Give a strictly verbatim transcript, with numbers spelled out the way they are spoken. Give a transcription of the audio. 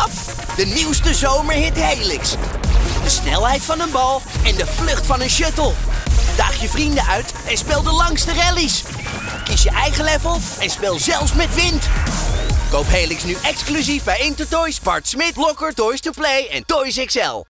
af. De nieuwste zomerhit Helix. De snelheid van een bal en de vlucht van een shuttle. Daag je vrienden uit en speel de langste rallies. Kies je eigen level en speel zelfs met wind. Koop Helix nu exclusief bij Intertoys, Bart Smit, Blokker, Toys to Play en Toys X L.